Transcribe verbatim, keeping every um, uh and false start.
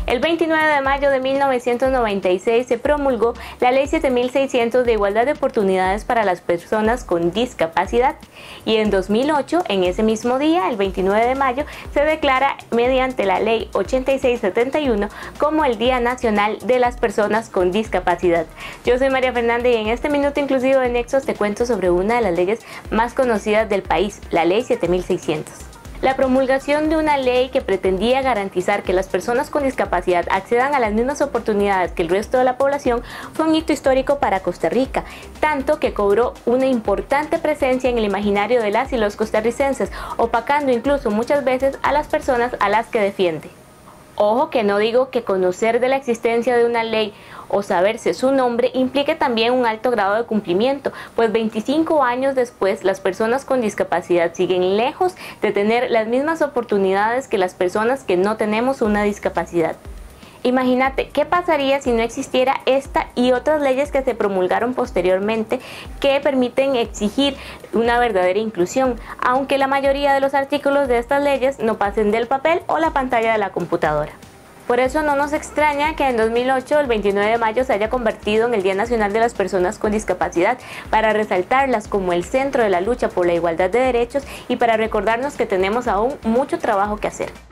El veintinueve de mayo de mil novecientos noventa y seis se promulgó la Ley siete mil seiscientos de Igualdad de Oportunidades para las Personas con Discapacidad y en dos mil ocho, en ese mismo día, el veintinueve de mayo, se declara mediante la Ley ochenta y seis setenta y uno como el Día Nacional de las Personas con Discapacidad. Yo soy María Fernanda y en este Minuto Inclusivo de Nexos te cuento sobre una de las leyes más conocidas del país, la Ley siete mil seiscientos. La promulgación de una ley que pretendía garantizar que las personas con discapacidad accedan a las mismas oportunidades que el resto de la población fue un hito histórico para Costa Rica, tanto que cobró una importante presencia en el imaginario de las y los costarricenses, opacando incluso muchas veces a las personas a las que defiende. Ojo que no digo que conocer de la existencia de una ley o saberse su nombre implique también un alto grado de cumplimiento, pues veinticinco años después las personas con discapacidad siguen lejos de tener las mismas oportunidades que las personas que no tenemos una discapacidad. Imagínate, ¿qué pasaría si no existiera esta y otras leyes que se promulgaron posteriormente que permiten exigir una verdadera inclusión, aunque la mayoría de los artículos de estas leyes no pasen del papel o la pantalla de la computadora? Por eso no nos extraña que en dos mil ocho, el veintinueve de mayo, se haya convertido en el Día Nacional de las Personas con Discapacidad, para resaltarlas como el centro de la lucha por la igualdad de derechos y para recordarnos que tenemos aún mucho trabajo que hacer.